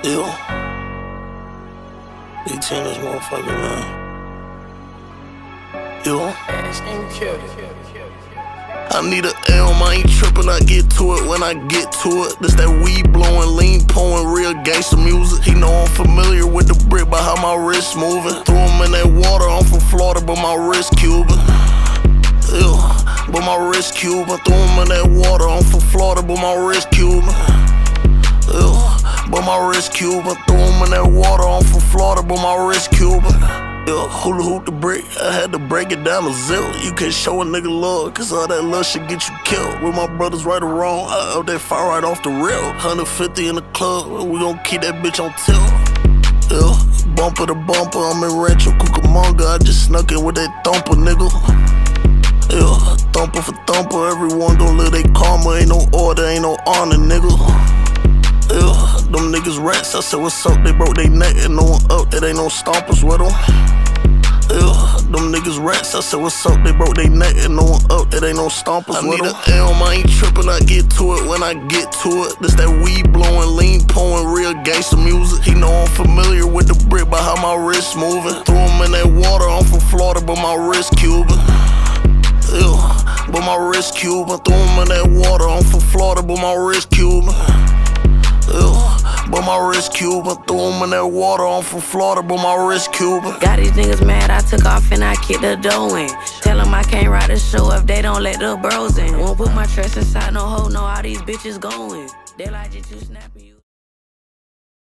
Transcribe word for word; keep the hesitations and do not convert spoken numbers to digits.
Yo, eighteen this motherfucker, man. Yo, I need a L, I ain't trippin', I get to it when I get to it. This that weed blowin', lean pouring, real gangsta music. He know I'm familiar with the brick by how my wrist moving. Threw him in that water, I'm from Florida, but my wrist Cuban. Ew, but my wrist Cuban. Threw him in that water, I'm from Florida, but my wrist Cuban. Ew, but my wrist Cuban. Threw him in that water, I'm from Florida, but my wrist Cuban. Yo, hula hoop the brick, I had to break it down to zero. You can't show a nigga love, cause all that love shit get you killed. With my brothers right or wrong, I out that fire right off the rail. one hundred fifty in the club, we gon' keep that bitch on tilt. Yo, bumper to bumper, I'm in Rancho Cucamonga. I just snuck in with that thumper, nigga. Yo, thumper for thumper, everyone gon' live they karma. Ain't no order, ain't no honor, nigga. Ew, them niggas rats, I said what's up, they broke they neck and no one up, it ain't no stompers with them. Ew, them niggas rats, I said what's up, they broke they neck and no one up, it ain't no stompers I with them. I need a L, I ain't trippin', I get to it when I get to it. This that weed blowin', lean pouring, real gangsta music. He know I'm familiar with the brick by how my wrist moving. Threw him in that water, I'm from Florida, but my wrist Cuban. Ew, but my wrist Cuban. Threw him in that water, I'm from Florida, but my wrist Cuban. Ew, but my wrist Cuban. Threw him in that water, I'm from Florida, but my wrist Cuban. Got these niggas mad, I took off and I kicked the dough in. Tell them I can't ride the show if they don't let the bros in. Won't put my trust inside no hoe, know how these bitches going. They like you too snappy.